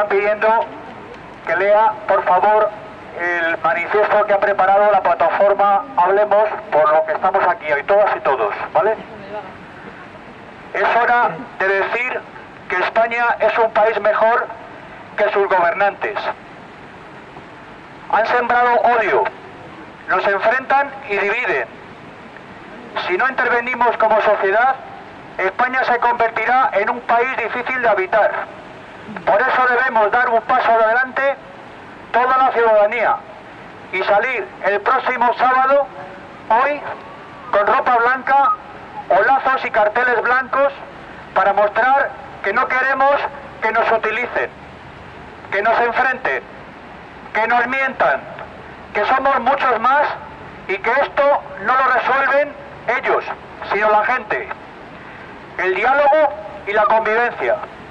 están pidiendo que lea, por favor, el manifiesto que ha preparado la plataforma Hablemos por lo que estamos aquí hoy, todas y todos, ¿vale? Es hora de decir que España es un país mejor que sus gobernantes. Han sembrado odio, nos enfrentan y dividen. Si no intervenimos como sociedad, España se convertirá en un país difícil de habitar. Por eso debemos dar un paso adelante toda la ciudadanía y salir el próximo sábado, hoy, con ropa blanca o lazos y carteles blancos para mostrar que no queremos que nos utilicen, que nos enfrenten, que nos mientan, que somos muchos más y que esto no lo resuelven ellos, sino la gente. El diálogo y la convivencia.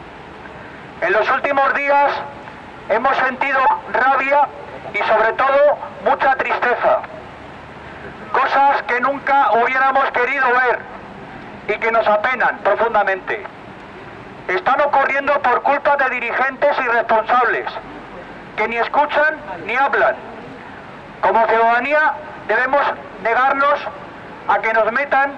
En los últimos días hemos sentido rabia y sobre todo mucha tristeza. Cosas que nunca hubiéramos querido ver y que nos apenan profundamente. Están ocurriendo por culpa de dirigentes irresponsables que ni escuchan ni hablan. Como ciudadanía debemos negarnos a que nos metan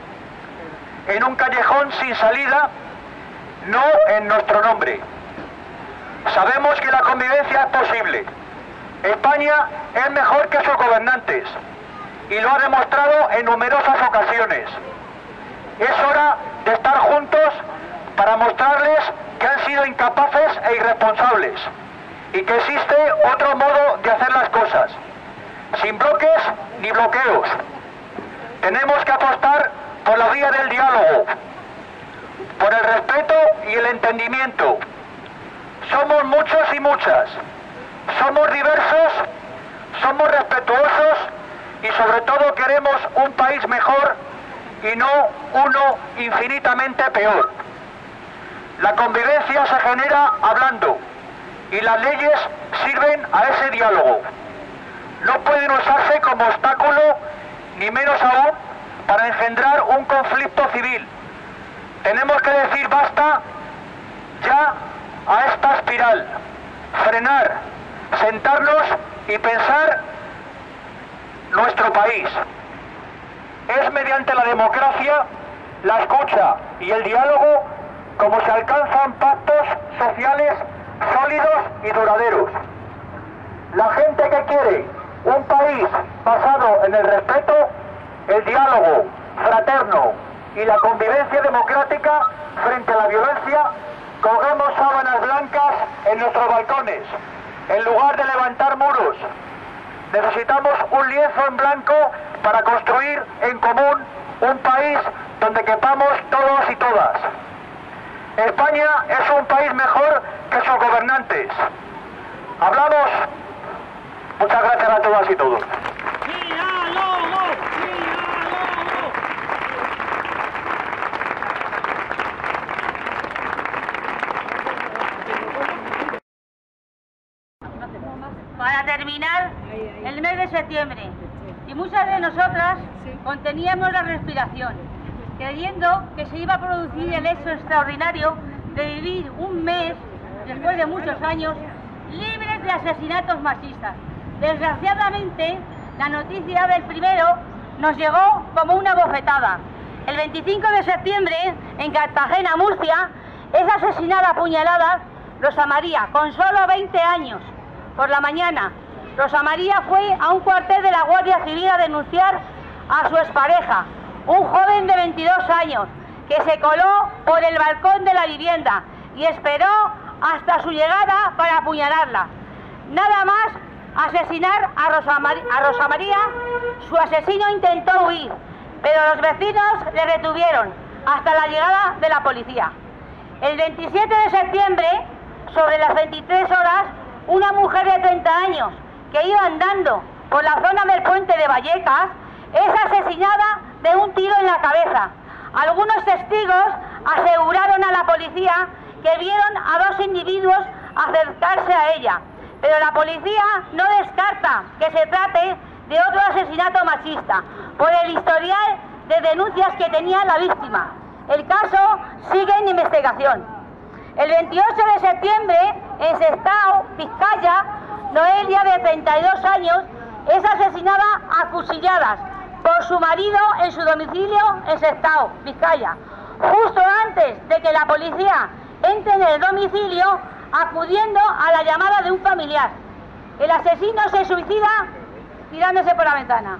en un callejón sin salida, no en nuestro nombre. Sabemos que la convivencia es posible. España es mejor que sus gobernantes y lo ha demostrado en numerosas ocasiones. Es hora de estar juntos para mostrarles que han sido incapaces e irresponsables y que existe otro modo de hacer las cosas, sin bloques ni bloqueos. Tenemos que apostar por la vía del diálogo, por el respeto y el entendimiento. Somos muchos y muchas, somos diversos, somos respetuosos y sobre todo queremos un país mejor y no uno infinitamente peor. La convivencia se genera hablando y las leyes sirven a ese diálogo. No pueden usarse como obstáculo, ni menos aún para engendrar un conflicto civil. Tenemos que decir basta ya a esta espiral, frenar, sentarnos y pensar nuestro país. Es mediante la democracia, la escucha y el diálogo como se alcanzan pactos sociales sólidos y duraderos. La gente que quiere un país basado en el respeto, el diálogo fraterno y la convivencia democrática frente a la violencia, colgamos sábanas blancas en nuestros balcones, en lugar de levantar muros. Necesitamos un lienzo en blanco para construir en común un país donde quepamos todos y todas. España es un país mejor que sus gobernantes. Hablamos. Muchas gracias a todas y todos. Para terminar el mes de septiembre, y muchas de nosotras conteníamos la respiración, creyendo que se iba a producir el hecho extraordinario de vivir un mes, después de muchos años, libres de asesinatos machistas. Desgraciadamente, la noticia del primero nos llegó como una bofetada. El 25 de septiembre, en Cartagena, Murcia, es asesinada a puñaladas Rosa María, con solo 20 años. Por la mañana, Rosa María fue a un cuartel de la Guardia Civil a denunciar a su expareja, un joven de 22 años, que se coló por el balcón de la vivienda y esperó hasta su llegada para apuñalarla. Nada más asesinar a Rosa María, su asesino intentó huir, pero los vecinos le retuvieron hasta la llegada de la policía. El 27 de septiembre, sobre las 23 horas, una mujer de 30 años que iba andando por la zona del puente de Vallecas es asesinada de un tiro en la cabeza. Algunos testigos aseguraron a la policía que vieron a dos individuos acercarse a ella, pero la policía no descarta que se trate de otro asesinato machista por el historial de denuncias que tenía la víctima. El caso sigue en investigación. El 28 de septiembre, en Sestao, Vizcaya, Noelia, de 32 años, es asesinada a cuchilladas por su marido en su domicilio en Sestao, Vizcaya, justo antes de que la policía entre en el domicilio, acudiendo a la llamada de un familiar. El asesino se suicida tirándose por la ventana.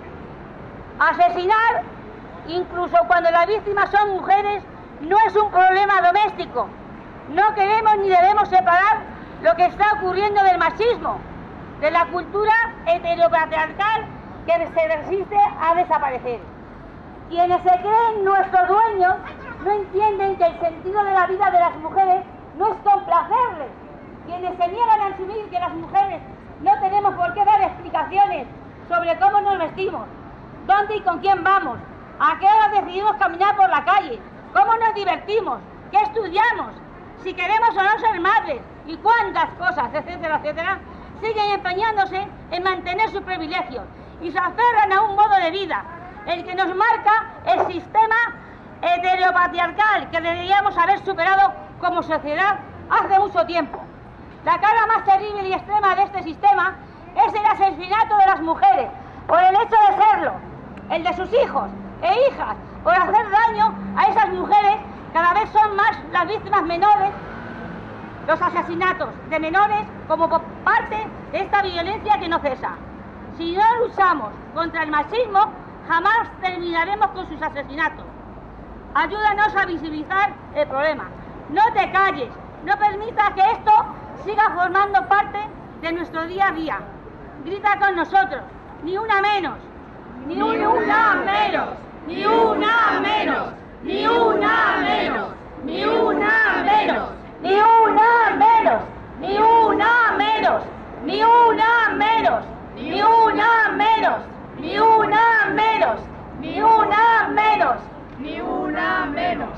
Asesinar, incluso cuando las víctimas son mujeres, no es un problema doméstico. No queremos ni debemos separar lo que está ocurriendo del machismo, de la cultura heteropatriarcal que se resiste a desaparecer. Quienes se creen nuestros dueños no entienden que el sentido de la vida de las mujeres no es complacerles. Quienes se niegan a asumir que las mujeres no tenemos por qué dar explicaciones sobre cómo nos vestimos, dónde y con quién vamos, a qué hora decidimos caminar por la calle, cómo nos divertimos, qué estudiamos, si queremos o no ser madres y cuántas cosas, etcétera, etcétera, siguen empeñándose en mantener sus privilegios y se aferran a un modo de vida, el que nos marca el sistema heteropatriarcal que deberíamos haber superado como sociedad hace mucho tiempo. La cara más terrible y extrema de este sistema es el asesinato de las mujeres por el hecho de serlo, el de sus hijos e hijas por hacer daño a esas mujeres. Cada vez son más las víctimas menores, los asesinatos de menores como parte de esta violencia que no cesa. Si no luchamos contra el machismo, jamás terminaremos con sus asesinatos. Ayúdanos a visibilizar el problema. No te calles, no permitas que esto siga formando parte de nuestro día a día. Grita con nosotros, ni una menos, ni una menos, ni una menos, ni una menos, ni una menos, ni una menos, ni una menos, ni una menos, ni una menos, ni una menos, ni una menos, ni una menos.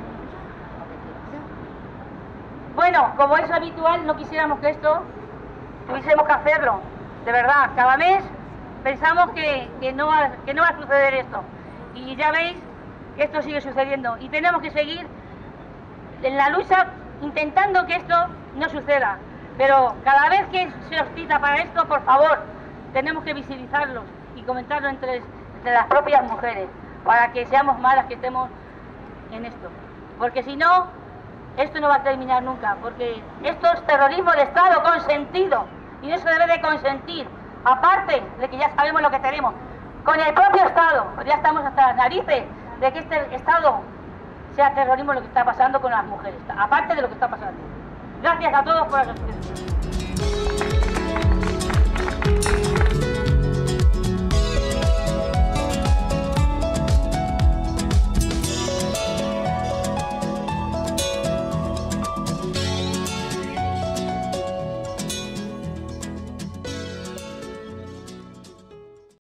Bueno, como es habitual, no quisiéramos que esto tuviésemos que hacerlo, de verdad. Cada mes pensamos que no va a suceder esto. Y ya veis que esto sigue sucediendo. Y tenemos que seguir en la lucha intentando que esto no suceda. Pero cada vez que se os cita para esto, por favor, tenemos que visibilizarlos y comentarlo entre las propias mujeres, para que seamos más las que estemos en esto. Porque si no, esto no va a terminar nunca, porque esto es terrorismo de Estado consentido y no se debe de consentir, aparte de que ya sabemos lo que tenemos con el propio Estado, pues ya estamos hasta las narices de que este Estado sea terrorismo lo que está pasando con las mujeres, aparte de lo que está pasando. Gracias a todos por la asistencia.